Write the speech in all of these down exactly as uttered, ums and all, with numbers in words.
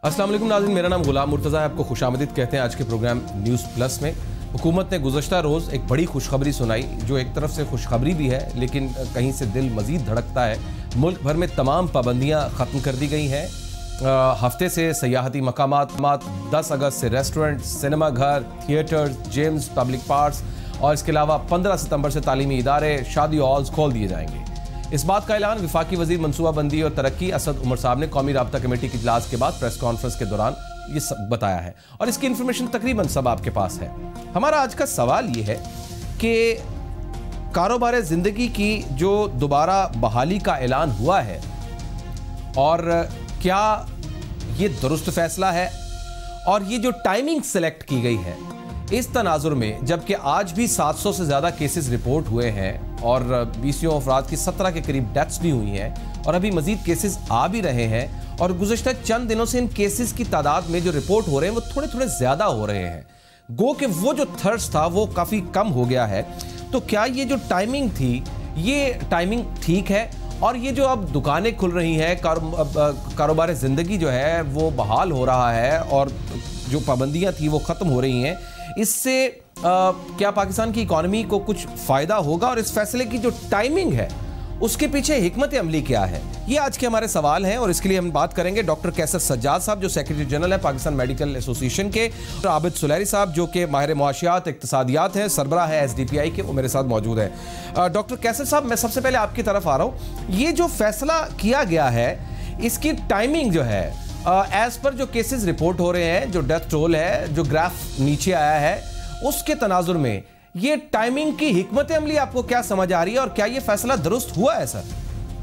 अस्सलाम वालेकुम नाज़रीन, मेरा नाम गुलाम मुर्तज़ा है। आपको खुशामदीद कहते हैं आज के प्रोग्राम न्यूज़ प्लस में। हुकूमत ने गुज़श्ता रोज़ एक बड़ी खुशखबरी सुनाई, जो एक तरफ से खुशखबरी भी है लेकिन कहीं से दिल मज़ीद धड़कता है। मुल्क भर में तमाम पाबंदियाँ ख़त्म कर दी गई हैं। हफ्ते से सयाहती मकामात, दस अगस्त से रेस्टोरेंट, सिनेमा घर, थिएटर्स, जिम्स, पब्लिक पार्क्स और इसके अलावा पंद्रह सितंबर से तालीमी इदारे, शादी हॉल्स खोल दिए जाएंगे। इस बात का ऐलान वफाकी वजीर मनसूबाबंदी और तरक्की असद उमर साहब ने कौमी राब्ता कमेटी के इजलास के बाद प्रेस कॉन्फ्रेंस के दौरान ये सब बताया है और इसकी इंफॉर्मेशन तकरीबन सब आपके पास है। हमारा आज का सवाल ये है कि कारोबार ज़िंदगी की जो दोबारा बहाली का ऐलान हुआ है, और क्या ये दुरुस्त फैसला है, और ये जो टाइमिंग सेलेक्ट की गई है इस तनाजुर में, जबकि आज भी सात सौ से ज़्यादा केसेस रिपोर्ट हुए हैं और बीसियों अफराद की सत्रह के करीब डेथ्स भी हुई हैं और अभी मजीद केसेस आ भी रहे हैं, और गुज़श्ता चंद दिनों से इन केसेस की तादाद में जो रिपोर्ट हो रहे हैं वो थोड़े थोड़े ज़्यादा हो रहे हैं। गो कि वो जो थर्स्ट था वो काफ़ी कम हो गया है। तो क्या ये जो टाइमिंग थी ये टाइमिंग ठीक है, और ये जो अब दुकानें खुल रही हैं, कारोबार ज़िंदगी जो है वो बहाल हो रहा है और जो पाबंदियाँ थी वो ख़त्म हो रही हैं, इससे आ, क्या पाकिस्तान की इकॉनमी को कुछ फ़ायदा होगा, और इस फैसले की जो टाइमिंग है उसके पीछे हिकमत अमली क्या है? ये आज के हमारे सवाल हैं और इसके लिए हम बात करेंगे डॉक्टर कैसर सज्जाद साहब जो सेक्रेटरी जनरल है पाकिस्तान मेडिकल एसोसिएशन के, और आबिद सुलैरी साहब जो कि माहिर मुआशियात इक्तिसादियात हैं, सरबराह है एस डी पी आई के, वो मेरे साथ मौजूद है। डॉक्टर कैसर साहब, मैं सबसे पहले आपकी तरफ आ रहा हूँ। ये जो फैसला किया गया है इसकी टाइमिंग जो है, एज पर जो केसेस रिपोर्ट हो रहे हैं, जो डेथ टोल है, जो ग्राफ नीचे आया है, उसके तनाजुर में ये टाइमिंग की हिकमत अमली आपको क्या समझ आ रही है, और क्या ये फैसला दुरुस्त हुआ है सर?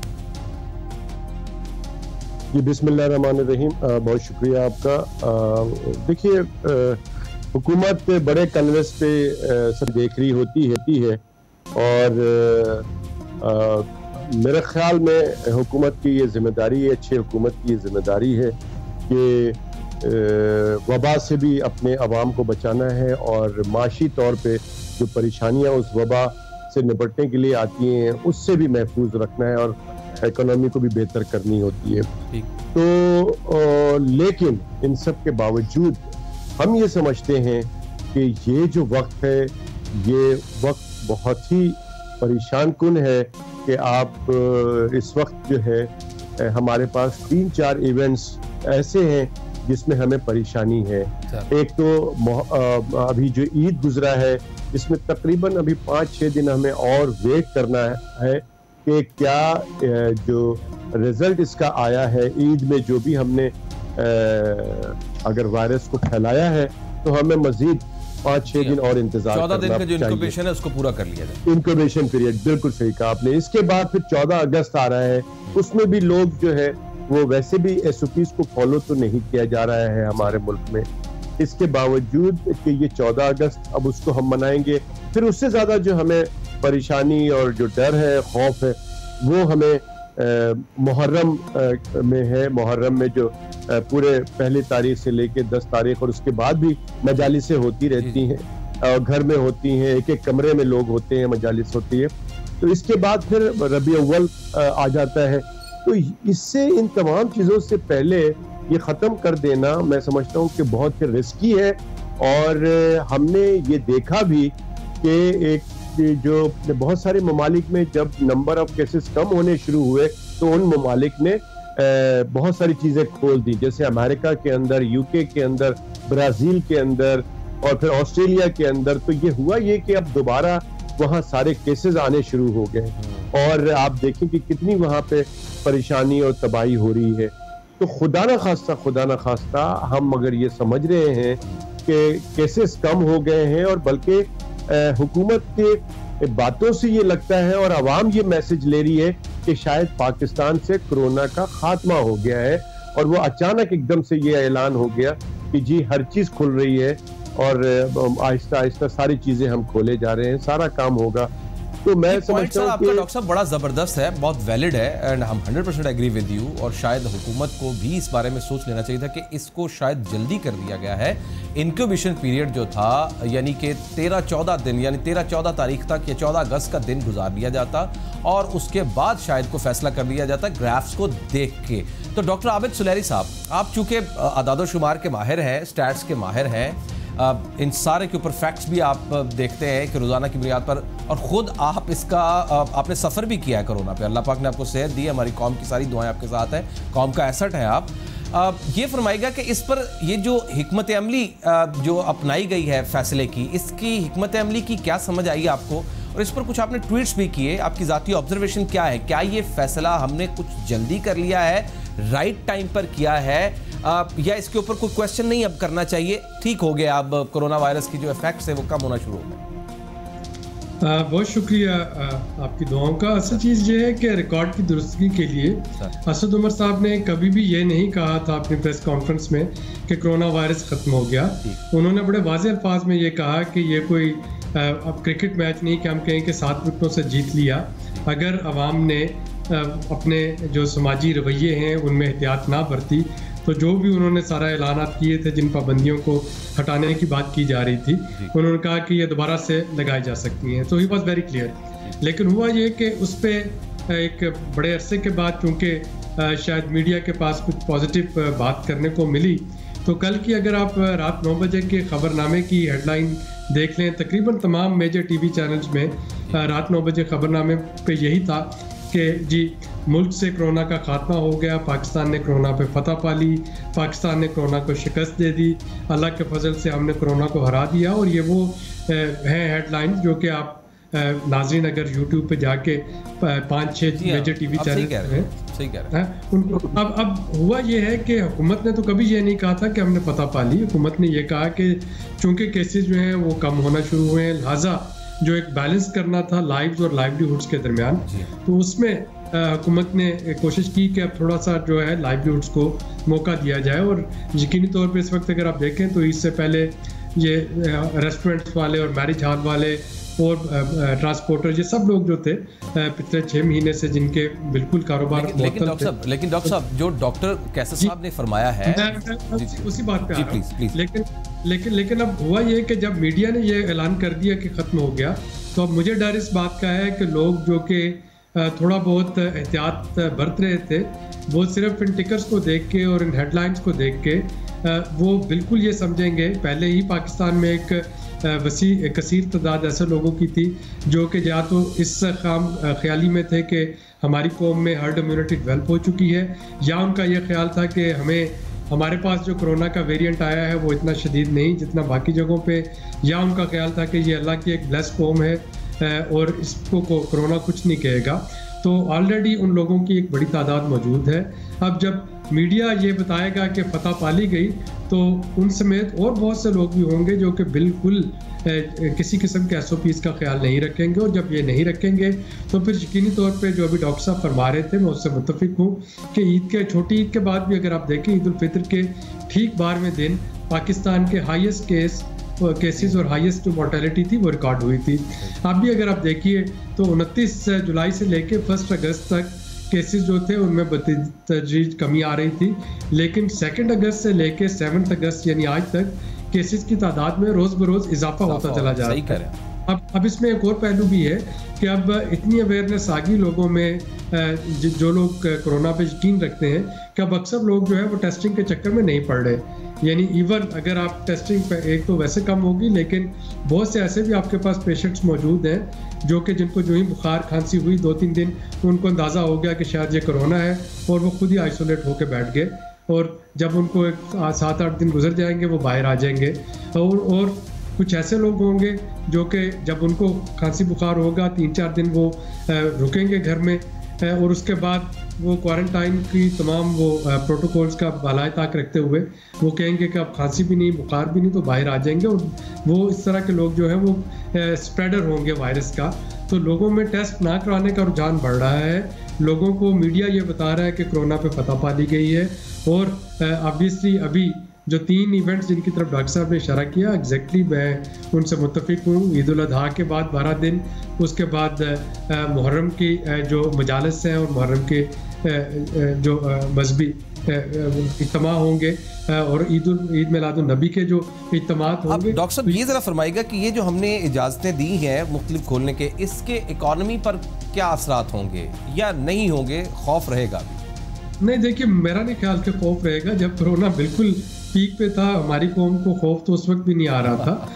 जी बिस्मिल्लाहिर्रहमानिर्रहीम, बहुत शुक्रिया आपका। देखिए, हुकूमत बड़े कैनवस पे सब देख रही होती होती है और आ, मेरे ख्याल में हुकूमत की ये जिम्मेदारी है, अच्छी हुकूमत की ये जिम्मेदारी है कि वबा से भी अपने अवाम को बचाना है और माशी तौर पे जो परेशानियां उस वबा से निपटने के लिए आती हैं उससे भी महफूज रखना है और इकोनॉमी को भी बेहतर करनी होती है। तो आ, लेकिन इन सब के बावजूद हम ये समझते हैं कि ये जो वक्त है ये वक्त बहुत ही परेशान कुन है कि आप इस वक्त जो है हमारे पास तीन चार इवेंट्स ऐसे हैं जिसमें हमें परेशानी है। एक तो अभी जो ईद गुजरा है इसमें तकरीबन अभी पाँच छः दिन हमें और वेट करना है कि क्या जो रिजल्ट इसका आया है ईद में, जो भी हमने अगर वायरस को फैलाया है तो हमें मजीद पाँच छः दिन और इंतजार चौदह दिन का जो इंक्यूबेशन है उसको पूरा कर लिया जाए। इंक्यूबेशन पीरियड, बिल्कुल सही कहा आपने। इसके बाद फिर चौदह अगस्त आ रहा है, उसमें भी लोग जो है वो वैसे भी एस ओ पीज़ को फॉलो तो नहीं किया जा रहा है हमारे मुल्क में। इसके बावजूद कि ये चौदह अगस्त अब उसको हम मनाएंगे, फिर उससे ज़्यादा जो हमें परेशानी और जो डर है, खौफ है, वो हमें मुहर्रम में है। मुहर्रम में जो आ, पूरे पहली तारीख से लेके दस तारीख और उसके बाद भी मजालिसें होती रहती हैं और घर में होती हैं, एक एक कमरे में लोग होते हैं, मजालिस होती है। तो इसके बाद फिर रबी अव्वल आ जाता है। तो इससे इन तमाम चीज़ों से पहले ये ख़त्म कर देना मैं समझता हूँ कि बहुत ही रिस्की है। और हमने ये देखा भी कि एक जो बहुत सारे ममालिक में जब नंबर ऑफ केसेस कम होने शुरू हुए तो उन ममालिक ने बहुत सारी चीज़ें खोल दी, जैसे अमेरिका के अंदर, यूके के अंदर, ब्राज़ील के अंदर और फिर ऑस्ट्रेलिया के अंदर। तो ये हुआ ये कि अब दोबारा वहाँ सारे केसेस आने शुरू हो गए और आप देखें कि कितनी वहाँ पे परेशानी और तबाही हो रही है। तो खुदा न खास्ता खुदा न खास्ता हम अगर ये समझ रहे हैं कि केसेस कम हो गए हैं और बल्कि हुकूमत के बातों से ये लगता है और आवाम ये मैसेज ले रही है कि शायद पाकिस्तान से कोरोना का खात्मा हो गया है, और वो अचानक एकदम से ये ऐलान हो गया कि जी हर चीज़ खुल रही है और आहिस्ता आहिस्ता सारी चीज़ें हम खोले जा रहे हैं, सारा काम होगा। तो मैं पॉइंट सर समझता हूं आपका कि डॉक्टर साहब बड़ा ज़बरदस्त है, बहुत वैलिड है एंड हम hundred percent agree with you. और शायद हुकूमत को भी इस बारे में सोच लेना चाहिए था कि इसको शायद जल्दी कर दिया गया है। इंक्यूबेशन पीरियड जो था यानी कि तेरह चौदह दिन यानी तेरह चौदह तारीख तक या चौदह अगस्त का दिन गुजार लिया जाता और उसके बाद शायद को फैसला कर लिया जाता ग्राफ्स को देख के। तो डॉक्टर आबिद सुलेरी साहब, आप चूँकि अदादो-शुमार के माहिर हैं, स्टैट्स के माहिर हैं, इन सारे के ऊपर फैक्ट्स भी आप देखते हैं कि रोज़ाना की बुनियाद पर, और ख़ुद आप इसका आपने सफ़र भी किया है कोरोना पे। अल्लाह पाक ने आपको सेहत दी है, हमारी कौम की सारी दुआएं आपके साथ हैं, कौम का एसेट है आप। ये फरमाएगा कि इस पर ये जो हिकमत अमली जो अपनाई गई है फ़ैसले की, इसकी हिकमत अमली की क्या समझ आई आपको? और इस पर कुछ आपने ट्वीट्स भी किए, आपकी ज़ाती ऑब्जर्वेशन क्या है? क्या ये फ़ैसला हमने कुछ जल्दी कर लिया है, राइट टाइम पर किया है, आ, या इसके ऊपर कोई क्वेश्चन नहीं अब करना चाहिए, ठीक हो गया, अब कोरोना वायरस की जो इफेक्ट्स है वो कम होना शुरू हो गए? बहुत शुक्रिया आपकी दुआओं का। असल चीज़ ये है कि रिकॉर्ड की दुरुस्तगी के लिए असद उमर साहब ने कभी भी ये नहीं कहा था अपनी प्रेस कॉन्फ्रेंस में कि कोरोना वायरस ख़त्म हो गया। उन्होंने बड़े वाज़ेह अल्फाज में ये कहा कि ये कोई अब क्रिकेट मैच नहीं कि हम कहें कि सात विकेटों से जीत लिया। अगर अवाम ने अपने जो समाजी रवैये हैं उनमें एहतियात ना बरती तो जो भी उन्होंने सारा ऐलानात किए थे, जिन पाबंदियों को हटाने की बात की जा रही थी, उन्होंने कहा कि ये दोबारा से लगाई जा सकती हैं। तो ही वॉज वेरी क्लियर। लेकिन हुआ ये कि उस पर एक बड़े अरसे के बाद चूँकि शायद मीडिया के पास कुछ पॉजिटिव बात करने को मिली, तो कल की अगर आप रात नौ बजे के खबरनामे की हेडलाइन देख लें, तकरीबन तमाम मेजर टीवी चैनल्स में रात नौ बजे खबरनामे पे यही था कि जी मुल्क से कोरोना का खात्मा हो गया, पाकिस्तान ने कोरोना पे फतह पा ली, पाकिस्तान ने कोरोना को शिकस्त दे दी, अल्लाह के फजल से हमने कोरोना को हरा दिया। और ये वो हैं हेडलाइन जो कि आप नाज़रीन अगर यूट्यूब पे जाके पाँच छः मेजर टीवी चैनल हैं, सही कह रहे हैं उनको अब अब हुआ ये है कि हुकूमत ने तो कभी ये नहीं कहा था कि हमने फतह पा ली। हुकूमत ने ये कहा कि चूँकि केसेस जो हैं वो कम होना शुरू हुए हैं, लिहाजा जो एक बैलेंस करना था लाइव्स और लाइवलीहुड्स के दरमियान, तो उसमें हुकूमत ने कोशिश की कि अब थोड़ा सा जो है लाइवलीहुड्स को मौका दिया जाए। और यकीनी तौर पे इस वक्त अगर आप देखें तो इससे पहले ये रेस्टोरेंट्स वाले और मैरिज हॉल वाले और ट्रांसपोर्टर, ये सब लोग जो थे पिछले छः महीने से जिनके बिल्कुल कारोबार लेकिन, लेकिन डॉक्टर साहब लेकिन डॉक्टर साहब जो डॉक्टर कैसर साहब ने फरमाया है, उसी बात पे जी प्लीज प्लीज लेकिन लेकिन लेकिन अब हुआ ये कि जब मीडिया ने ये ऐलान कर दिया कि ख़त्म हो गया, तो अब मुझे डर इस बात का है कि लोग जो कि थोड़ा बहुत एहतियात बरत रहे थे, वो सिर्फ इन टिकर्स को देख के और इन हेडलाइंस को देख के वो बिल्कुल ये समझेंगे। पहले ही पाकिस्तान में एक वसी कसीर तादाद ऐसे लोगों की थी जो कि या तो इस खाम ख्याली में थे कि हमारी कौम में हर्ड इम्यूनिटी डेवलप हो चुकी है, या उनका ये ख्याल था कि हमें हमारे पास जो कोरोना का वेरिएंट आया है वो इतना शदीद नहीं जितना बाकी जगहों पे, या उनका ख्याल था कि ये अल्लाह की एक ब्लेस कौम है और इसको कोरोना कुछ नहीं कहेगा। तो ऑलरेडी उन लोगों की एक बड़ी तादाद मौजूद है। अब जब मीडिया ये बताएगा कि फतह पाली गई, तो उन समेत और बहुत से लोग भी होंगे जो कि बिल्कुल किसी किस्म के एस ओ पीज़ का ख्याल नहीं रखेंगे। और जब ये नहीं रखेंगे तो फिर यकीनी तौर पे जो अभी डॉक्टर साहब फरमा रहे थे, मैं उससे मुत्तफिक हूँ कि ईद के छोटी ईद के बाद भी अगर आप देखें, ईद उल फितर के ठीक बारहवें दिन पाकिस्तान के हाईएस्ट केस केसेस और हाईएस्ट जो मोर्टेलिटी थी वो रिकॉर्ड हुई थी। अब भी अगर आप देखिए तो उनतीस जुलाई से लेके फर्स्ट अगस्त तक केसेस जो थे उनमें बतदरीज कमी आ रही थी, लेकिन सेकंड अगस्त से लेके सेवन्थ अगस्त यानी आज तक केसेस की तादाद में रोज़ बरोज़ इजाफा होता चला जा रहा है। अब अब इसमें एक और पहलू भी है कि अब इतनी अवेयरनेस आ गई लोगों में, जो लोग कोरोना पे यकीन रखते हैं कि अब अक्सर लोग जो है वो टेस्टिंग के चक्कर में नहीं पड़ रहे। यानी इवन अगर आप टेस्टिंग पे एक तो वैसे कम होगी, लेकिन बहुत से ऐसे भी आपके पास पेशेंट्स मौजूद हैं जो कि जिनको जो ही बुखार खांसी हुई दो तीन दिन उनको अंदाज़ा हो गया कि शायद ये कोरोना है और वो खुद ही आइसोलेट होकर बैठ गए, और जब उनको एक सात आठ दिन गुजर जाएंगे वो बाहर आ जाएंगे। और और कुछ ऐसे लोग होंगे जो कि जब उनको खांसी बुखार होगा तीन चार दिन वो रुकेंगे घर में, और उसके बाद वो क्वारंटाइन की तमाम वो प्रोटोकॉल्स का बालाए ताक रखते हुए वो कहेंगे कि अब खांसी भी नहीं बुखार भी नहीं तो बाहर आ जाएंगे, और वो इस तरह के लोग जो है वो स्प्रेडर होंगे वायरस का। तो लोगों में टेस्ट ना कराने का रुझान बढ़ रहा है। लोगों को मीडिया ये बता रहा है कि कोरोना पे फतह पा ली गई है, और ऑब्वियसली अभी जो तीन इवेंट्स जिनकी तरफ डॉक्टर साहब ने इशारा किया, एग्जैक्टली मैं उनसे मुत्तफिक हूँ। ईद उल अजहा के बाद बारह दिन, उसके बाद मुहर्रम की जो मजालिस हैं और मुहर्रम के जो मजहबी इज्तिमा होंगे और ईद ईद मिलादुन नबी के जो इज्तिमात होंगे। डॉक्टर साहब ये ज़रा फरमाइएगा कि ये जो हमने इजाज़तें दी हैं मुख्तलिफ खोलने के, इसके इकॉनमी पर क्या असरात होंगे या नहीं होंगे, खौफ रहेगा? नहीं, देखिए मेरा नहीं ख्याल के खौफ रहेगा। जब कोरोना बिल्कुल पीक पे था, हमारी कौम को खौफ तो उस वक्त भी नहीं आ रहा था,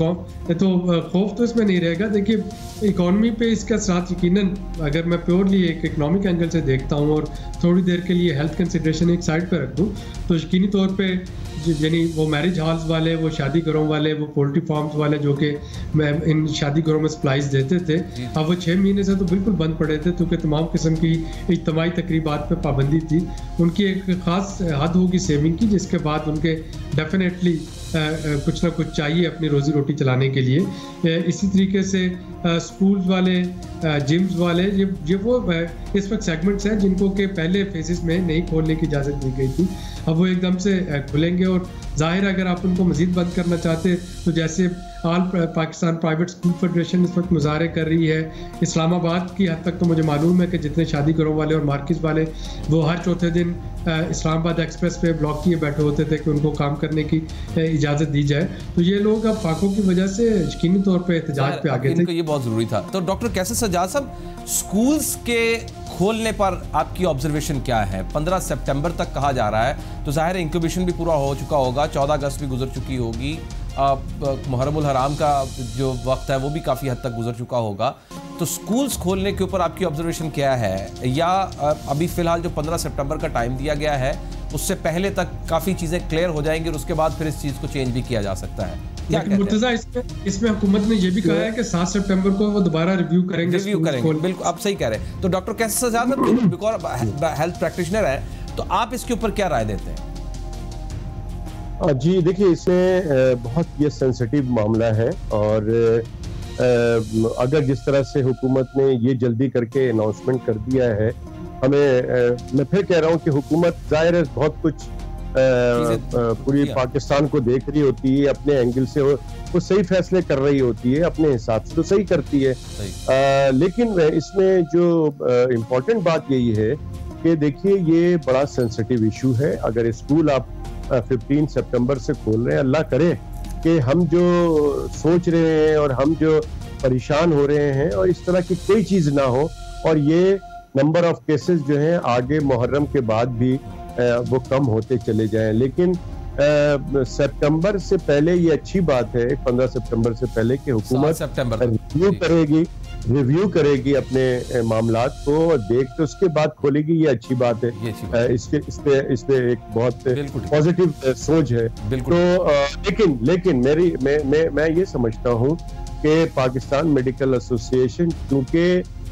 तो खौफ तो इसमें नहीं रहेगा। देखिए इकॉनमी पे इसका असरात यकीनन, अगर मैं प्योरली एक इकनॉमिक एंगल से देखता हूँ और थोड़ी देर के लिए हेल्थ कंसिडरेशन एक साइड पे रख दूँ, तो यकीनी तौर पे यानी वो मैरिज हॉल्स वाले, वो शादी घरों वाले, वो पोल्ट्री फार्म्स वाले जो कि इन शादी घरों में सप्लाईज देते थे, अब वो छः महीने से तो बिल्कुल बंद पड़े थे क्योंकि तमाम किस्म की इज्तिमाई तकरीबात पे पाबंदी थी। उनकी एक ख़ास हद होगी सेविंग की, जिसके बाद उनके डेफिनेटली कुछ ना कुछ चाहिए अपनी रोज़ी रोटी चलाने के लिए। इसी तरीके से स्कूल्स वाले, जिम्स वाले, ये ये वो इस वक्त सेगमेंट्स हैं जिनको के पहले फेजेस में नहीं खोलने की इजाज़त दी गई थी, अब वो एकदम से खुलेंगे। और जाहिर अगर आप उनको मज़ीद बंद करना चाहते तो जैसे all Pakistan private school federation इस वक्त मुजाहरे कर रही है, इस्लामाबाद की हद तक तो मुझे मालूम है कि जितने शादी घरों वाले और मार्केट वाले वो हर चौथे दिन इस्लामाबाद एक्सप्रेस पे ब्लॉक किए बैठे होते थे कि उनको काम करने की इजाज़त दी जाए। तो ये लोग अब फाकों की वजह से यकीनी तौर पे एहतजाज पे आगे थे। ये बहुत ज़रूरी था। तो डॉक्टर कैसर सज्जाद साहब, स्कूल्स के खोलने पर आपकी ऑब्जर्वेशन क्या है? पंद्रह सितंबर तक कहा जा रहा है, तो जाहिर है इंक्यूबेशन भी पूरा हो चुका होगा, चौदह अगस्त भी गुजर चुकी होगी, मुहर्रम उल हराम का जो वक्त है वो भी काफ़ी हद तक गुजर चुका होगा। तो स्कूल्स खोलने के ऊपर आपकी ऑब्जर्वेशन क्या है? या अभी फ़िलहाल जो पंद्रह सितंबर का टाइम दिया गया है उससे पहले तक काफ़ी चीज़ें क्लियर हो जाएंगी और उसके बाद फिर इस चीज़ को चेंज भी किया जा सकता है? मुर्तज़ा, इसमें इसमें हुकूमत ने ये भी कहा है कि सात सितंबर को वो दोबारा रिव्यू करेंगे रिव्यू करेंगे बिल्कुल, आप सही कह रहे हैं। तो doctor Qaiser Sajjad because health practitioner है, तो आप इसके ऊपर क्या राय देते हैं? जी देखिए, इसमें बहुत ये सेंसिटिव मामला है और अगर जिस तरह से हुकूमत ने ये जल्दी करके अनाउंसमेंट कर दिया है, हमें मैं फिर कह रहा हूँ कि हुकूमत जाहिर है बहुत कुछ पूरी पाकिस्तान को देख रही होती है, अपने एंगल से वो, वो सही फैसले कर रही होती है, अपने हिसाब से तो सही करती है। आ, लेकिन इसमें जो इम्पोर्टेंट बात यही है कि देखिए ये बड़ा सेंसिटिव इशू है। अगर स्कूल आप पंद्रह सितंबर से खोल रहे हैं, अल्लाह करे कि हम जो सोच रहे हैं और हम जो परेशान हो रहे हैं और इस तरह की कोई चीज़ ना हो और ये नंबर ऑफ केसेस जो हैं आगे मुहर्रम के बाद भी वो कम होते चले जाएं। लेकिन सितंबर से पहले ये अच्छी बात है, पंद्रह सितंबर से पहले कि हुकूमत रिव्यू करेगी रिव्यू करेगी अपने मामलात को और देख के उसके बाद खोलेगी, ये अच्छी बात है। इसके इसपे इसपे एक बहुत पॉजिटिव सोच है। तो लेकिन लेकिन मेरी मैं मैं मैं ये समझता हूँ कि पाकिस्तान मेडिकल एसोसिएशन क्योंकि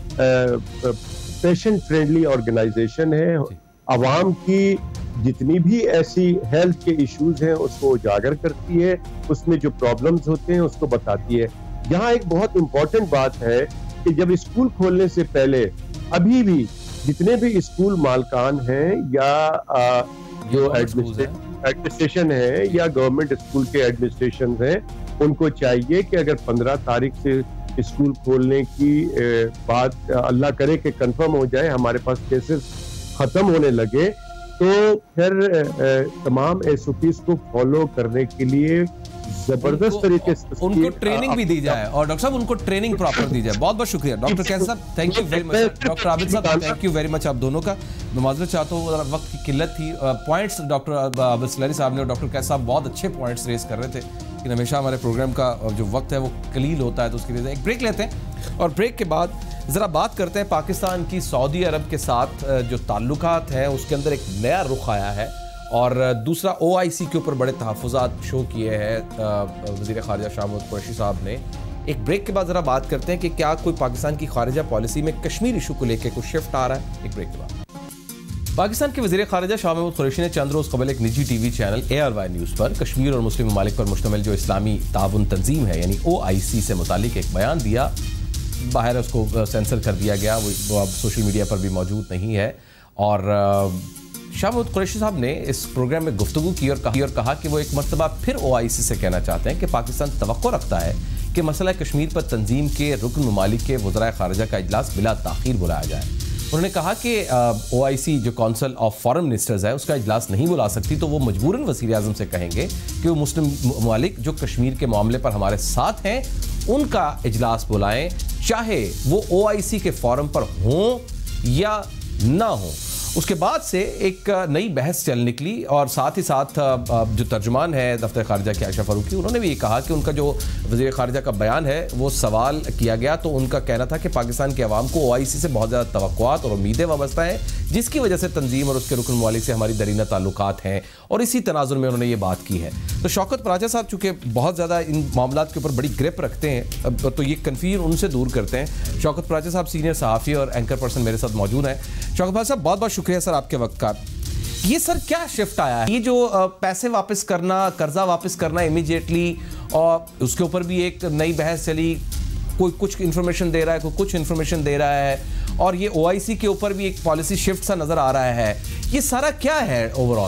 पेशेंट फ्रेंडली ऑर्गेनाइजेशन है, आवाम की जितनी भी ऐसी हेल्थ के इश्यूज हैं उसको उजागर करती है, उसमें जो प्रॉब्लम्स होते हैं उसको बताती है। यहाँ एक बहुत इम्पोर्टेंट बात है कि जब स्कूल खोलने से पहले अभी भी जितने भी स्कूल मालकान हैं या आ, जो एडमिनिस्ट्रेशन है या गवर्नमेंट स्कूल के एडमिनिस्ट्रेशन हैं, उनको चाहिए कि अगर पंद्रह तारीख से स्कूल खोलने की बात अल्लाह करे कि कंफर्म हो जाए, हमारे पास केसेस खत्म होने लगे, तो फिर तमाम एसओपीज को फॉलो करने के लिए जबरदस्त तरीके से उनको ट्रेनिंग भी दी जाए और डॉक्टर साहब उनको ट्रेनिंग प्रॉपर दी जाए। बहुत बहुत शुक्रिया डॉक्टर कैसर साहब, thank you very much. Doctor Abid साहब, थैंक यू वेरी मच आप दोनों का। मैं माजरत चाहता हूँ, वक्त की किल्लत थी। पॉइंट्स डॉक्टर आबिद सलारी साहब ने और डॉक्टर कैसर साहब बहुत अच्छे पॉइंट्स रेज कर रहे थे, लेकिन हमेशा हमारे प्रोग्राम का जो वक्त है वो कलील होता है, तो उसकी वजह से एक ब्रेक लेते हैं और ब्रेक के बाद ज़रा बात करते हैं पाकिस्तान की सऊदी अरब के साथ जो ताल्लुकात हैं उसके अंदर एक नया रुख आया है और दूसरा ओ आई सी के ऊपर बड़े तहफ़्फ़ुज़ात शो किए हैं वज़ीर ख़ारिजा शाह महमूद कुरैशी साहब ने। एक ब्रेक के बाद ज़रा बात करते हैं कि क्या कोई पाकिस्तान की ख़ारिजा पॉलिसी में कश्मीर इशू को लेकर कुछ शिफ्ट आ रहा है। एक ब्रेक के बाद पाकिस्तान के वज़ीर ख़ारिजा शाह महमूद कुरैशी ने चंद रोज़ कबल एक निजी T V channel A R Y news पर कश्मीर और मुस्लिम ममालिक पर मुश्तमिल जो इस्लामी ताउन तंजीम है यानी ओ आई सी से मुतालिक एक बयान दिया। बाहर उसको सेंसर कर दिया गया, वो, वो अब सोशल मीडिया पर भी मौजूद नहीं है और शाह महमूद कुरैशी साहब ने इस प्रोग्राम में गुफ्तगू की और कहा, और कहा कि वो एक मरतबा फिर ओ आई सी से कहना चाहते हैं कि पाकिस्तान तवक्को रखता है कि मसला कश्मीर पर तंजीम के रुकन ममालिक के वज़राए ख़ारिजा का इजलास बिला ताख़ीर बुलाया जाए। उन्होंने कहा कि ओ आई सी जो काउंसिल ऑफ फॉरेन मिनिस्टर्स है उसका इजलास नहीं बुला सकती, तो वो मजबूरन वज़ीर आज़म से कहेंगे कि वो मुस्लिम ममालिक जो कश्मीर के मामले पर हमारे साथ हैं उनका इजलास बुलाएं, चाहे वो ओ आई सी के फोरम पर हों या ना हो। उसके बाद से एक नई बहस चल निकली और साथ ही साथ जो तर्जुमान है दफ्तर खारजा के आयशा फारूकी, उन्होंने भी ये कहा कि उनका जो वज़ीर खारजा का बयान है वो सवाल किया गया, तो उनका कहना था कि पाकिस्तान के अवाम को ओ आई सी से बहुत ज़्यादा तवक्कुआत और उम्मीदें वाबस्ता हैं, जिसकी वजह से तंजीम और उसके रुकन ममालिक से हमारी दरीना ताल्लुकात हैं, और इसी तनाजुर में उन्होंने ये बात की है। तो शौकत पराचा साहब चूँकि बहुत ज़्यादा इन मामलों के ऊपर बड़ी ग्रिप रखते हैं, तो ये कन्फ्यूजन उनसे दूर करते हैं। शौकत पराचा साहब सीनियर सहाफ़ी और एंकर पर्सन मेरे साथ मौजूद हैं। शौकत पराचा साहब, बहुत बहुत शुक्रिया सर आपके वक्त का। ये सर क्या शिफ्ट आया है, ये जो पैसे वापस करना, कर्जा वापस करना इमीडिएटली, और उसके ऊपर भी एक नई बहस चली, कोई कुछ इन्फॉर्मेशन दे रहा है, कोई कुछ इन्फॉर्मेशन दे रहा है, और ये ओ आई सी के ऊपर भी एक पॉलिसी शिफ्ट सा नजर आ रहा है, ये सारा क्या है ओवरऑल?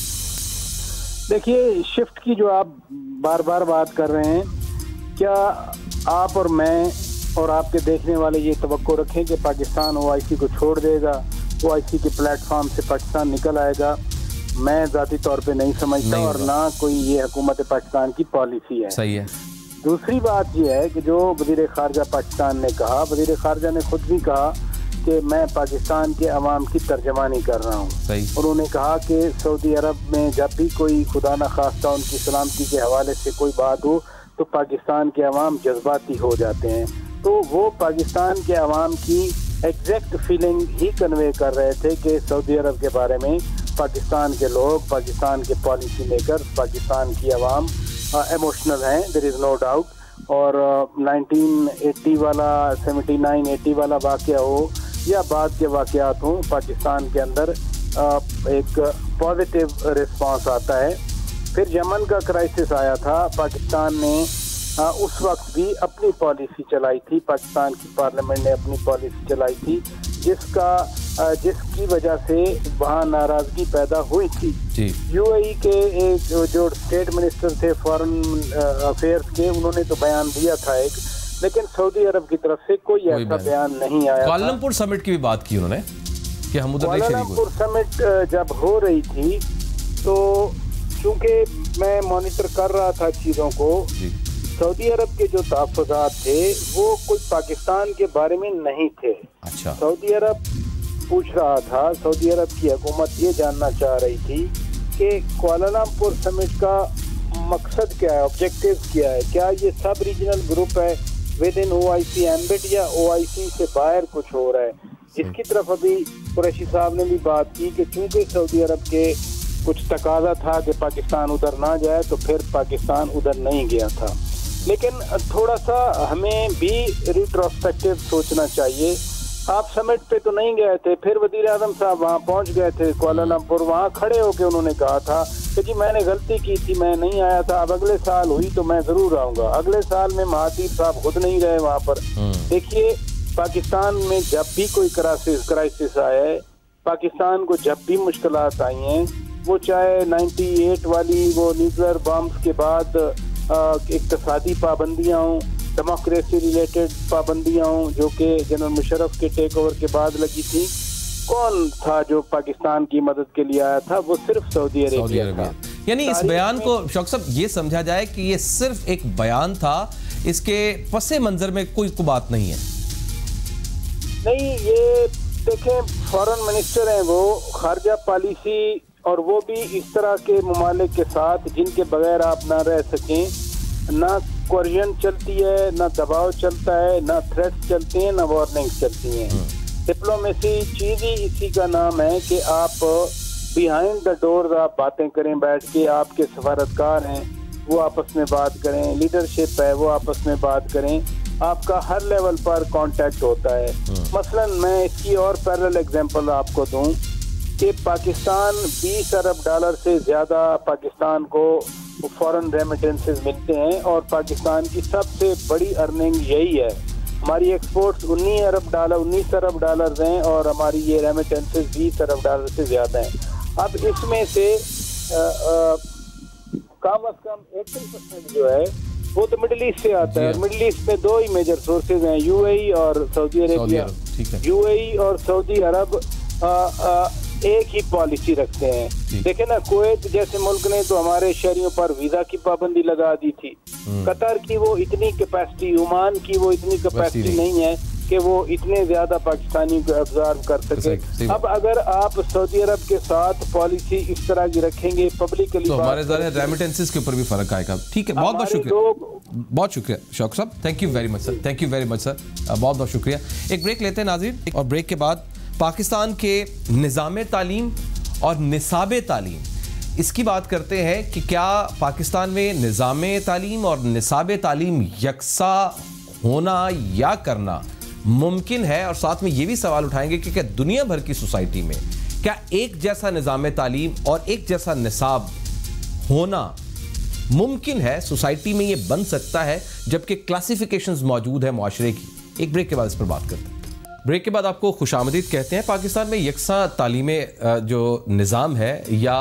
देखिए, शिफ्ट की जो आप बार बार बात कर रहे हैं, क्या आप और मैं और आपके देखने वाले ये तवक्को रखें कि पाकिस्तान ओ आई सी को छोड़ देगा, ओ आई सी के प्लेटफॉर्म से पाकिस्तान निकल आएगा? मैं ज़ाती तौर पे नहीं समझता, और ना कोई ये हुकूमत पाकिस्तान की पॉलिसी है। सही है। दूसरी बात यह है कि जो वज़ीर ख़ारजा पाकिस्तान ने कहा, वज़ीर ख़ारजा ने खुद भी कहा कि मैं पाकिस्तान के अवाम की तर्जमानी कर रहा हूँ। उन्होंने कहा कि सऊदी अरब में जब भी कोई खुदा न खास्ता उनकी सलामती के हवाले से कोई बात हो तो पाकिस्तान के अवाम जज्बाती हो जाते हैं। तो वो पाकिस्तान के अवाम की एग्जैक्ट फीलिंग ही कन्वे कर रहे थे कि सऊदी अरब के बारे में पाकिस्तान के लोग, पाकिस्तान के पॉलिसी मेकर, पाकिस्तान की अवाम इमोशनल हैं, देयर इज़ नो डाउट। और नाइनटीन एटी वाला, सेवेंटी नाइन एटी वाला वाक़या हो या बाद के वाक़यात हों, पाकिस्तान के अंदर एक पॉजिटिव रिस्पांस आता है। फिर यमन का क्राइसिस आया था, पाकिस्तान ने आ, उस वक्त भी अपनी पॉलिसी चलाई थी, पाकिस्तान की पार्लियामेंट ने अपनी पॉलिसी चलाई थी, जिसका आ, जिसकी वजह से वहाँ नाराज़गी पैदा हुई थी। यू ए ई के एक जो स्टेट मिनिस्टर थे फॉरेन अफेयर्स के, उन्होंने तो बयान दिया था एक, लेकिन सऊदी अरब की तरफ से कोई ऐसा बयान नहीं आया। कुआलालंपुर समिट की भी बात की उन्होंने कि हम उधर नहीं शरीक हुए। कुआलालंपुर समिट जब हो रही थी तो चूंकि मैं मॉनिटर कर रहा था चीज़ों को, सऊदी अरब के जो तहफ़्फ़ुज़ात थे वो कोई पाकिस्तान के बारे में नहीं थे। अच्छा। सऊदी अरब पूछ रहा था, सऊदी अरब की हुकूमत ये जानना चाह रही थी कि कुआलालंपुर समिट का मकसद क्या है, ऑब्जेक्टिव क्या है, क्या ये सब रीजनल ग्रुप है within O I C ambit या ओ आई सी से बाहर कुछ हो रहा है, जिसकी तरफ अभी कुरैशी साहब ने भी बात की कि चूंकि सऊदी अरब के कुछ तकाजा था कि पाकिस्तान उधर ना जाए, तो फिर पाकिस्तान उधर नहीं गया था। लेकिन थोड़ा सा हमें भी रिट्रोस्पेक्टिव सोचना चाहिए। आप समिट पे तो नहीं गए थे, फिर वज़ीर आज़म साहब वहाँ पहुँच गए थे कुआलालंपुर, वहाँ खड़े होकर उन्होंने कहा था कि जी मैंने गलती की थी, मैं नहीं आया था, अब अगले साल हुई तो मैं ज़रूर आऊँगा। अगले साल में महातीर साहब खुद नहीं गए वहाँ पर। देखिए, पाकिस्तान में जब भी कोई क्राइसिस क्राइसिस आया है, पाकिस्तान को जब भी मुश्किलात आई हैं, वो चाहे अट्ठानवे वाली वो न्यूक्लियर बम्स के बाद इक़्तिसादी पाबंदियाँ हों, डेमोक्रेसी रिलेटेड पाबंदियाँ हों जो कि जनरल मुशर्रफ के टेक ओवर के बाद लगी थी, कौन था जो पाकिस्तान की मदद के लिए आया था? वो सिर्फ सऊदी अरेबिया था। यानी इस बयान को शौकत साहब ये समझा जाए कि ये सिर्फ एक बयान था, इसके पसे मंजर में कोई को बात नहीं है। नहीं, ये देखें, फॉरेन मिनिस्टर हैं वो, खारजा पॉलिसी, और वो भी इस तरह के ममालिक के साथ जिनके बगैर आप ना रह सकें। ना कोरियन चलती है, ना दबाव चलता है, ना थ्रेट्स चलती हैं, ना वार्निंग्स चलती हैं। डिप्लोमेसी चीज़ ही इसी का नाम है कि आप बिहाइंड द डोर्स आप बातें करें बैठ के, आपके सफारतकार हैं वो आपस में बात करें, लीडरशिप है वो आपस में बात करें, आपका हर लेवल पर कांटेक्ट होता है। मसलन मैं इसकी और पैरेलल एग्जांपल आपको दूं कि पाकिस्तान बीस अरब डॉलर से ज़्यादा पाकिस्तान को फॉरेन रेमिटेंसेस मिलते हैं, और पाकिस्तान की सबसे बड़ी अर्निंग यही है। हमारी एक्सपोर्ट्स उन्नीस अरब डॉलर उन्नीस अरब डॉलर हैं, और हमारी ये रेमिटेंसेस बीस अरब डॉलर से ज़्यादा हैं। अब इसमें से आ, आ, कम अज कम अस्सी परसेंट जो है वो तो मिडिल ईस्ट से आता है। मिडिल ईस्ट में दो ही मेजर सोर्सेज हैं, यूएई और सऊदी अरेबिया। यूएई और सऊदी अरब आ, आ, एक ही पॉलिसी रखते हैं। देखे ना, कुवैत जैसे मुल्क ने तो हमारे शहरियों पर वीजा की पाबंदी लगा दी थी। कतर की वो इतनी कैपेसिटी, ओमान की वो इतनी कैपेसिटी नहीं है कि वो इतने ज्यादा पाकिस्तानी को ऑब्जर्व कर सके। अब अगर आप सऊदी अरब के साथ पॉलिसी इस तरह की रखेंगे पब्लिकली, तो हमारे ज़रा रेमिटेंसेस के ऊपर भी फर्क आएगा। ठीक है, बहुत बहुत शुक्रिया, बहुत शुक्रिया शौक साहब, thank you very much sir, thank you very much sir, बहुत बहुत शुक्रिया। एक ब्रेक लेते हैं नाज़रीन, और ब्रेक के बाद पाकिस्तान के निज़ाम तालीम और निसाब तालीम, इसकी बात करते हैं कि क्या पाकिस्तान में निज़ाम तालीम और निसाब तालीम यकसा होना या करना मुमकिन है, और साथ में ये भी सवाल उठाएंगे कि क्या दुनिया भर की सोसाइटी में क्या एक जैसा निज़ाम तालीम और एक जैसा निसाब होना मुमकिन है, सोसाइटी में ये बन सकता है जबकि क्लासिफिकेशंस मौजूद है माशरे की। एक ब्रेक के बाद इस पर बात करते हैं। ब्रेक के बाद आपको खुशामदीद कहते हैं। पाकिस्तान में यकसा तालीमे जो निज़ाम है या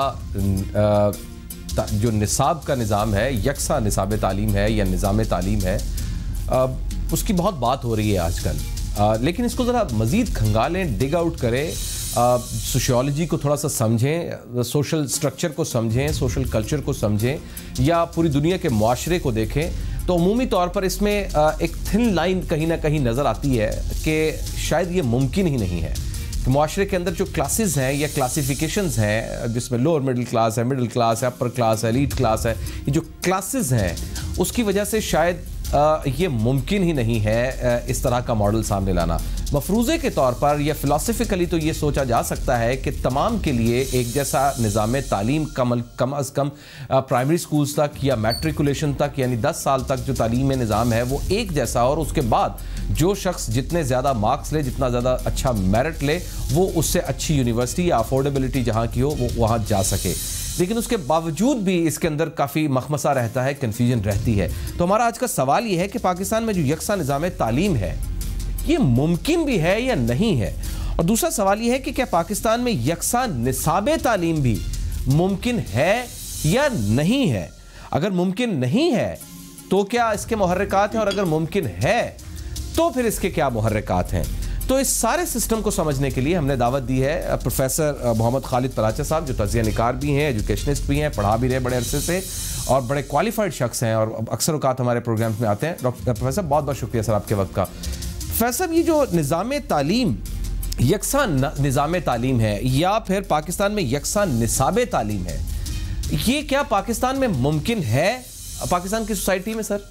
जो निसाब का निज़ाम है, यकसा निसाब तालीम है या निज़ाम तालीम है, उसकी बहुत बात हो रही है आजकल, लेकिन इसको ज़रा मज़ीद खंगालें, डिग आउट करें, सोशियोलॉजी को थोड़ा सा समझें, सोशल स्ट्रक्चर को समझें, सोशल कल्चर को समझें, या पूरी दुनिया के मुआशरे को देखें, तो अमूमी तौर पर इसमें एक थिन लाइन कहीं ना कहीं नज़र आती है कि शायद ये मुमकिन ही नहीं है कि मुआशरे के अंदर जो क्लासेस हैं या क्लासिफिकेशंस हैं, जिसमें लोअर मिडिल क्लास है, मिडिल क्लास है, अपर क्लास है, एलीट क्लास है, ये जो क्लासेस हैं उसकी वजह से शायद ये मुमकिन ही नहीं है इस तरह का मॉडल सामने लाना। मफरूज़े के तौर पर या फिलॉसफिकली तो ये सोचा जा सकता है कि तमाम के लिए एक जैसा निज़ाम तालीम कम कम अज़ कम प्राइमरी स्कूल्स तक या मैट्रिकुलेशन तक, यानी दस साल तक जो तालीम निज़ाम है वो एक जैसा, और उसके बाद जो शख्स जितने ज़्यादा मार्क्स ले, जितना ज़्यादा अच्छा मेरिट ले, वो उससे अच्छी यूनिवर्सिटी या अफोर्डेबिलिटी जहाँ की हो वो वहाँ जा सके। लेकिन उसके बावजूद भी इसके अंदर काफ़ी मखमसा रहता है, कन्फ्यूजन रहती है। तो हमारा आज का सवाल ये है कि पाकिस्तान में जो यकसा निज़ाम तालीम है ये मुमकिन भी है या नहीं है, और दूसरा सवाल ये है कि क्या पाकिस्तान में यकसा निसाब तालीम भी मुमकिन है या नहीं है। अगर मुमकिन नहीं है तो क्या इसके मुहर्रिकात हैं, और अगर मुमकिन है तो फिर इसके क्या मुहर्रिकात हैं। तो इस सारे सिस्टम को समझने के लिए हमने दावत दी है प्रोफेसर मोहम्मद खालिद पराचा साहब, जो तज़िया निकार भी हैं, एजुकेशनिस्ट भी हैं, पढ़ा भी रहे बड़े अरसे से, और बड़े क्वालिफाइड शख्स हैं और अक्सर औकात हमारे प्रोग्राम्स में आते हैं। डॉक्टर प्रोफेसर बहुत बहुत शुक्रिया सर आपके वक्त का। प्रोफेसर, ये जो निज़ाम तालीम यकसा निज़ाम तालीम है या फिर पाकिस्तान में यकसा निसाब तालीम है, ये क्या पाकिस्तान में मुमकिन है, पाकिस्तान की सोसाइटी में? सर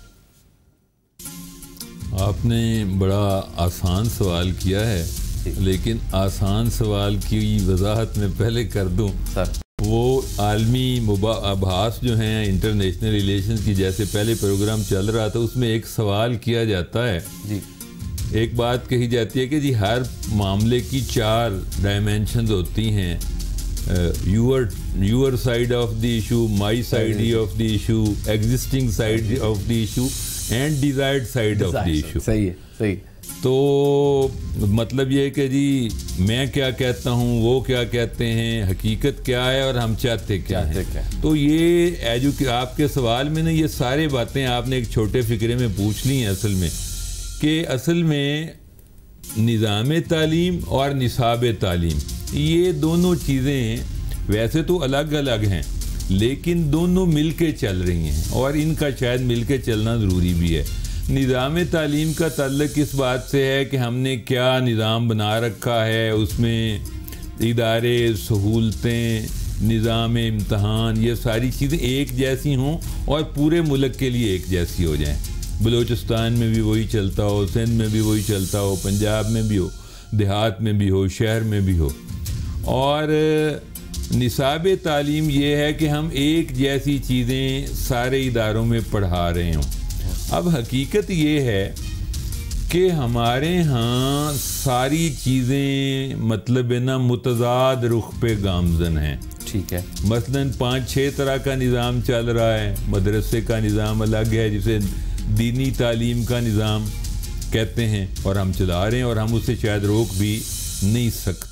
आपने बड़ा आसान सवाल किया है, लेकिन आसान सवाल की वजाहत में पहले कर दूं सर, वो आलमी अभास जो हैं, इंटरनेशनल रिलेशंस की, जैसे पहले प्रोग्राम चल रहा था उसमें एक सवाल किया जाता है जी, एक बात कही जाती है कि जी हर मामले की चार डायमेंशंस होती हैं, your your side of the issue, my side of the issue, existing side of the issue and desired side of the issue. सही है, सही। तो मतलब ये है कि जी मैं क्या कहता हूँ, वो क्या कहते हैं, हकीकत क्या है और हम चाहते क्या हैं। क्या? तो ये एजुके आपके सवाल में ना ये सारे बातें आपने एक छोटे फिक्रे में पूछ ली हैं असल में, कि असल में निज़ाम तालीम और निसाब तालीम ये दोनों चीज़ें वैसे तो अलग अलग हैं, लेकिन दोनों मिलके चल रही हैं और इनका शायद मिलके चलना ज़रूरी भी है। निज़ाम तालीम का ताल्लुक इस बात से है कि हमने क्या निज़ाम बना रखा है, उसमें इदारे, सहूलतें, निज़ाम इम्तहान, ये सारी चीज़ें एक जैसी हों और पूरे मुल्क के लिए एक जैसी हो जाएं। बलूचिस्तान में भी वही चलता हो, सिंध में भी वही चलता हो, पंजाब में भी हो, देहात में भी हो, शहर में भी हो। और निसाब तालीम ये है कि हम एक जैसी चीज़ें सारे इदारों में पढ़ा रहे हों। अब हकीकत ये है कि हमारे यहाँ सारी चीज़ें मतलब है ना मुतज़ाद रुख पे गामज़न हैं। ठीक है, मसलन पाँच छः तरह का निज़ाम चल रहा है। मदरसे का निज़ाम अलग है जिसे दीनी तालीम का निज़ाम कहते हैं और हम चला रहे हैं और हम उसे शायद रोक भी नहीं सकते।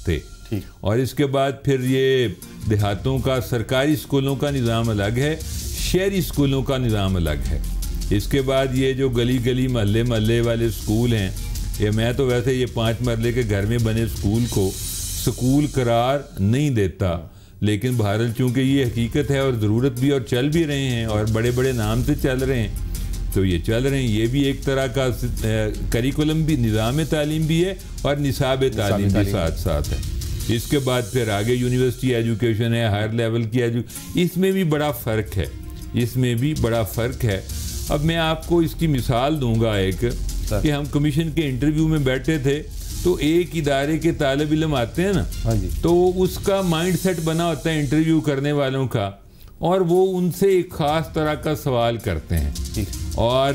और इसके बाद फिर ये देहातों का सरकारी स्कूलों का निज़ाम अलग है, शहरी स्कूलों का निज़ाम अलग है। इसके बाद ये जो गली गली महल्ले महल्ले वाले स्कूल हैं, ये मैं तो वैसे ये पाँच मरले के घर में बने स्कूल को स्कूल करार नहीं देता, लेकिन बहरहाल चूँकि ये हकीकत है और ज़रूरत भी और चल भी रहे हैं और बड़े बड़े नाम से चल रहे हैं, तो ये चल रहे हैं। ये भी एक तरह का करिकुलम भी, निज़ाम तालीम भी है और निसाब तालीम भी साथ साथ है। इसके बाद फिर आगे यूनिवर्सिटी एजुकेशन है, हायर लेवल की एजु इसमें भी बड़ा फ़र्क है, इसमें भी बड़ा फ़र्क है। अब मैं आपको इसकी मिसाल दूंगा एक, कि हम कमीशन के इंटरव्यू में बैठे थे, तो एक इदारे के तालिब इल्म आते हैं ना, हाँ जी, तो उसका माइंड सेट बना होता है इंटरव्यू करने वालों का, और वो उनसे एक ख़ास तरह का सवाल करते हैं। और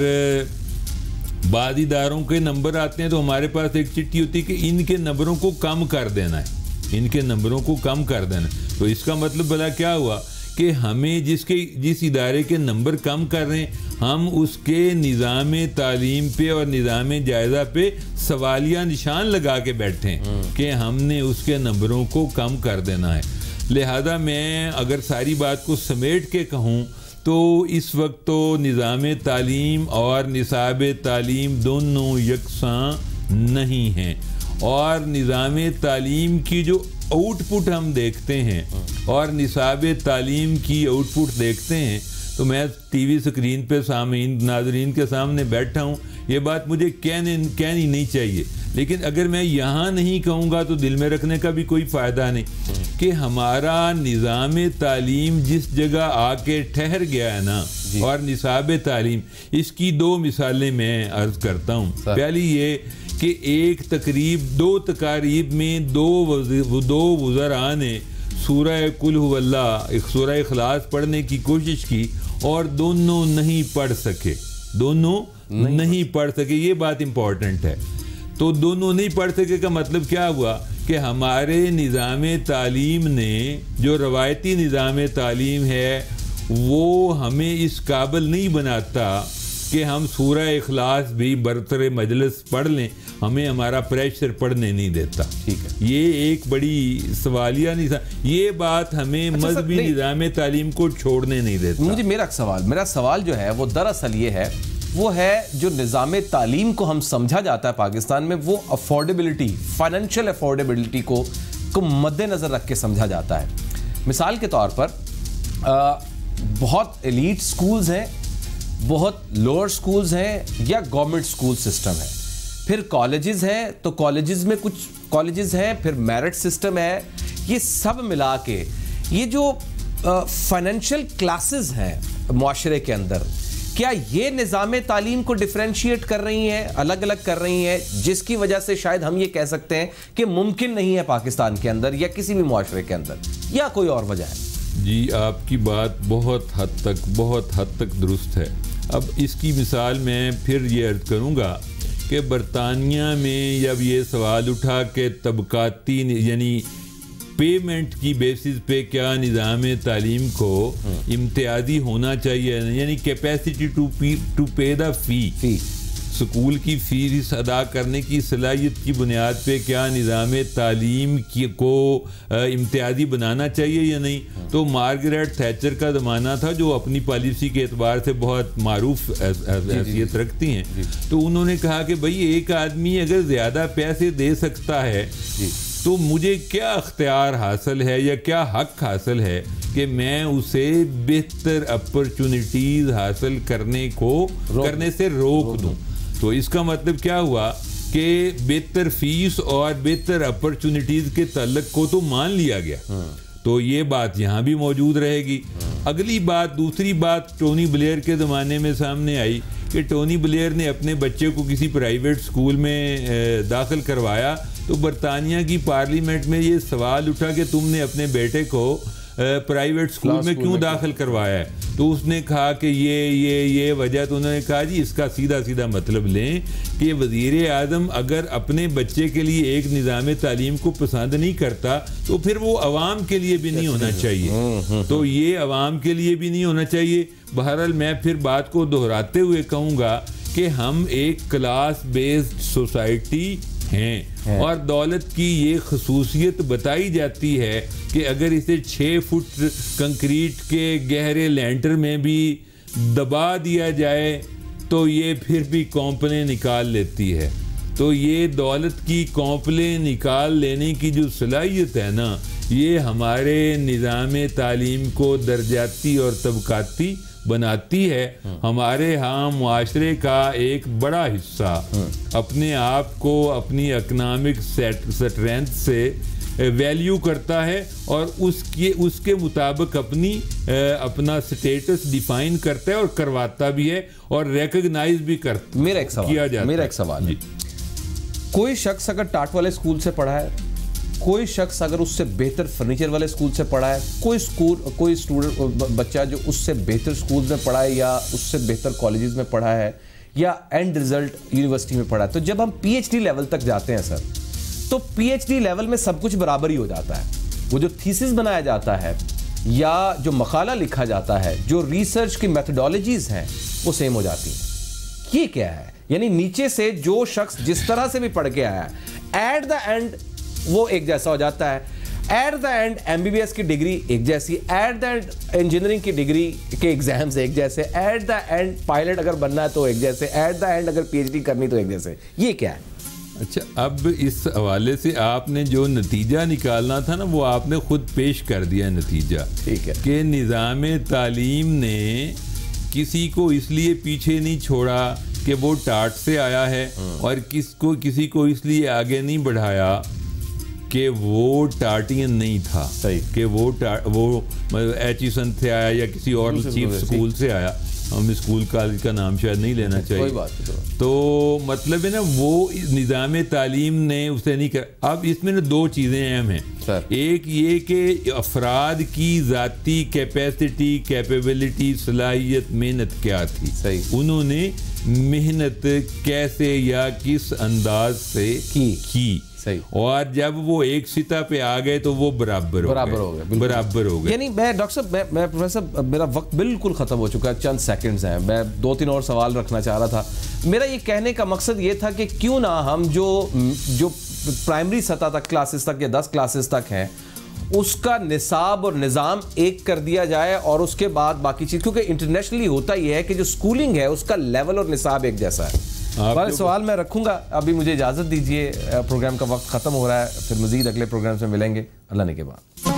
बाद इदारों के नंबर आते हैं तो हमारे पास एक चिट्ठी होती है कि इनके नंबरों को कम कर देना है, इनके नंबरों को कम कर देना है। तो इसका मतलब भला क्या हुआ कि हमें जिसके जिस इदारे के नंबर कम कर रहे हैं, हम उसके निज़ाम तालीम पे और निज़ाम जायज़ा पे सवालिया निशान लगा के बैठे हैं कि हमने उसके नंबरों को कम कर देना है। लिहाजा मैं अगर सारी बात को समेट के कहूँ तो इस वक्त तो निज़ाम तालीम और निसाब तालीम दोनों यकसां नहीं हैं, और निज़ाम तालीम की जो आउटपुट हम देखते हैं और निसाब तालीम की आउटपुट देखते हैं, तो मैं टीवी स्क्रीन पे सामीन नाजरीन के सामने बैठा हूँ, ये बात मुझे कहने कहनी नहीं चाहिए, लेकिन अगर मैं यहाँ नहीं कहूँगा तो दिल में रखने का भी कोई फ़ायदा नहीं कि हमारा निज़ाम तालीम जिस जगह आके ठहर गया है ना, और निसाब तालीम, इसकी दो मिसालें मैं अर्ज़ करता हूँ। पहली ये कि एक तकरीब दो तकारीब में दो दो वज़रा ने सूरह कुल हुवल्लाह एक सूरह इखलास पढ़ने की कोशिश की और दोनों नहीं पढ़ सके, दोनों नहीं, नहीं पढ़ सके। ये बात इम्पॉर्टेंट है। तो दोनों नहीं पढ़ सके का मतलब क्या हुआ कि हमारे निज़ाम तालीम ने, जो रवायती निज़ाम तालीम है, वो हमें इस काबिल नहीं बनाता कि हम सूरह इखलास भी बरतरे मजलिस पढ़ लें, हमें हमारा प्रेशर पढ़ने नहीं देता। ठीक है, ये एक बड़ी सवालिया नहीं, ये बात हमें अच्छा मजहबी निज़ाम तालीम को छोड़ने नहीं देता। मुझे मेरा सवाल मेरा सवाल जो है वो दरअसल ये है, वो है जो निज़ाम तालीम को हम समझा जाता है पाकिस्तान में, वो अफोर्डेबिलिटी, फाइनेंशियल अफोर्डेबिलिटी को को मद्देनज़र रख के समझा जाता है। मिसाल के तौर पर आ, बहुत एलीट स्कूल्स हैं, बहुत लोअर स्कूल्स हैं, या गवर्नमेंट स्कूल सिस्टम है, फिर कॉलेजेस हैं, तो कॉलेजेस में कुछ कॉलेजेस हैं, फिर मेरिट सिस्टम है। ये सब मिला के ये जो फाइनेंशियल क्लासेस हैं मुआशरे के अंदर, क्या ये निज़ाम तालीम को डिफरेंशिएट कर रही हैं, अलग अलग कर रही हैं, जिसकी वजह से शायद हम ये कह सकते हैं कि मुमकिन नहीं है पाकिस्तान के अंदर या किसी भी मुआशरे के अंदर, या कोई और वजह है? जी, आपकी बात बहुत हद तक बहुत हद तक दुरुस्त है। अब इसकी मिसाल मैं फिर ये अर्ज करूँगा कि बरतानिया में जब ये सवाल उठा कि तबकाती यानी पेमेंट की बेसिस पे क्या निज़ाम तालीम को इम्तियाजी होना चाहिए, यानी capacity to to pay the fee, school की फीस अदा करने की सलाहियत की बुनियाद पे क्या निज़ाम तालीम की को इम्तियाजी बनाना चाहिए या नहीं। तो मार्गरेट थैचर का ज़माना था, जो अपनी पॉलिसी के एतबार से बहुत मारूफ हैसियत रखती हैं। तो उन्होंने कहा कि भाई एक आदमी अगर ज़्यादा पैसे दे सकता है तो मुझे क्या अख्तियार हासिल है या क्या हक हासिल है कि मैं उसे बेहतर अपॉर्चुनिटीज़ हासिल करने को करने से रोक दूं। तो इसका मतलब क्या हुआ कि बेहतर फीस और बेहतर अपॉर्चुनिटीज़ के तल्लक को तो मान लिया गया। तो ये बात यहाँ भी मौजूद रहेगी। अगली बात, दूसरी बात टोनी ब्लेयर के ज़माने में सामने आई कि टोनी ब्लेयर ने अपने बच्चे को किसी प्राइवेट स्कूल में दाखिल करवाया, तो बरतानिया की पार्लियामेंट में ये सवाल उठा कि तुमने अपने बेटे को प्राइवेट स्कूल में क्यों दाखिल करवाया है। तो उसने कहा कि ये ये ये वजह, तो उन्होंने कहा जी इसका सीधा सीधा मतलब लें कि वज़ीर आज़म अगर अपने बच्चे के लिए एक निज़ाम तालीम को पसंद नहीं करता तो फिर वो अवाम के लिए भी नहीं होना चाहिए, तो ये अवाम के लिए भी नहीं होना चाहिए। बहरहाल मैं फिर बात को दोहराते हुए कहूँगा कि हम एक क्लास बेस्ड सोसाइटी हैं। और दौलत की ये खसूसियत बताई जाती है कि अगर इसे छः फुट कंक्रीट के गहरे लैंटर में भी दबा दिया जाए तो ये फिर भी कौंपलें निकाल लेती है। तो ये दौलत की कौंपलें निकाल लेने की जो सलाहियत है ना, ये हमारे निज़ाम तालीम को दर्जाती और तबकाती बनाती है। हमारे यहाँ मुआशरे का एक बड़ा हिस्सा अपने आप को अपनी इकनॉमिक स्ट्रेंथ से वैल्यू करता है और उसके उसके मुताबिक अपनी अपना स्टेटस डिफाइन करता है और करवाता भी है और रिकॉग्नाइज भी कर मेरा एक सवाल किया जाता मेरा एक सवाल है, कोई शख्स अगर टाट वाले स्कूल से पढ़ा है, कोई शख्स अगर उससे बेहतर फर्नीचर वाले स्कूल से पढ़ा है, कोई स्कूल कोई स्टूडेंट बच्चा जो उससे बेहतर स्कूल में पढ़ा है या उससे बेहतर कॉलेजेस में पढ़ा है या एंड रिजल्ट यूनिवर्सिटी में पढ़ा है, तो जब हम पीएचडी लेवल तक जाते हैं सर, तो पीएचडी लेवल में सब कुछ बराबर ही हो जाता है। वो जो थीसिस बनाया जाता है या जो मकाला लिखा जाता है, जो रिसर्च की मेथडोलॉजीज हैं वो सेम हो जाती हैं। ये क्या है? यानी नीचे से जो शख्स जिस तरह से भी पढ़ के आया है, एट द एंड वो एक जैसा हो जाता है। एट द एंड एमबीबीएस की डिग्री एक जैसी, एट द एंड इंजीनियरिंग की डिग्री के एग्जाम्स एक जैसे, एट द एंड पायलट अगर बनना है तो एक जैसे, एट द एंड अगर पीएचडी करनी तो एक जैसे। ये क्या है? अच्छा, अब इस हवाले से आपने जो नतीजा निकालना था ना, वो आपने खुद पेश कर दिया नतीजा। ठीक है कि निज़ाम तालीम ने किसी को इसलिए पीछे नहीं छोड़ा कि वो टाट से आया है और किसको किसी को इसलिए आगे नहीं बढ़ाया कि वो टाटियन नहीं था। सही। कि वो वो एचिसन से आया या किसी और चीफ स्कूल से आया। हम स्कूल कॉलेज का नाम शायद नहीं लेना चाहिए। कोई बात नहीं। तो मतलब है ना, वो निज़ाम तालीम ने उसे नहीं कर। अब इसमें ना दो चीज़ें अहम हैं। एक ये कि अफराद की ज़ाती कैपेसिटी, कैपेबिलिटी, सलाहियत, मेहनत क्या थी। सही। उन्होंने मेहनत कैसे या किस अंदाज से की, की। सही। और जब वो एक सिता पे आ गए तो वो बराबर बराबर हो गए बराबर हो गए। यानी मैं डॉक्टर साहब, मैं मैं प्रोफेसर, मेरा वक्त बिल्कुल खत्म हो चुका है, चंद सेकंड्स हैं। मैं दो तीन और सवाल रखना चाह रहा था। मेरा ये कहने का मकसद ये था कि क्यों ना हम जो जो प्राइमरी सतह तक क्लासेस तक या दस क्लासेस तक हैं, उसका निसाब और निज़ाम एक कर दिया जाए और उसके बाद बाकी चीज़, क्योंकि इंटरनेशनली होता यह है कि जो स्कूलिंग है उसका लेवल और निसाब एक जैसा है। वाले सवाल मैं रखूंगा, अभी मुझे इजाज़त दीजिए, प्रोग्राम का वक्त ख़त्म हो रहा है, फिर मज़ीद अगले प्रोग्राम से मिलेंगे अल्लाह ने के बाद।